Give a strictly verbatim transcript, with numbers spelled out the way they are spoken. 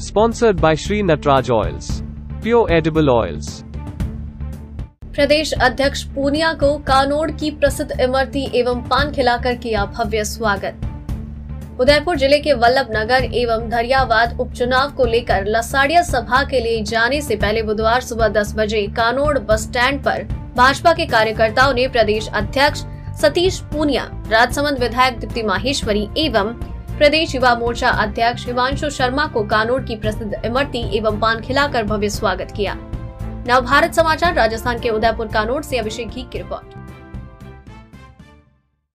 Sponsored by Sri Natraj Oils, pure edible oils. प्रदेश अध्यक्ष पूनिया को कानोड़ की प्रसिद्ध इमरती एवं पान खिलाकर किया भव्य स्वागत। उदयपुर जिले के वल्लभ नगर एवं धरियावाद उपचुनाव को लेकर लसाड़िया सभा के लिए जाने से पहले बुधवार सुबह दस बजे कानोड़ बस स्टैंड पर भाजपा के कार्यकर्ताओं ने प्रदेश अध्यक्ष सतीश पूनिया, राजसमंद विधायक दीप्ति माहेश्वरी एवं प्रदेश युवा मोर्चा अध्यक्ष हिमांशु शर्मा को कानोड़ की प्रसिद्ध इमरती एवं पान खिलाकर भव्य स्वागत किया। नव भारत समाचार राजस्थान के उदयपुर कानोड़ से अभिषेक घी की रिपोर्ट।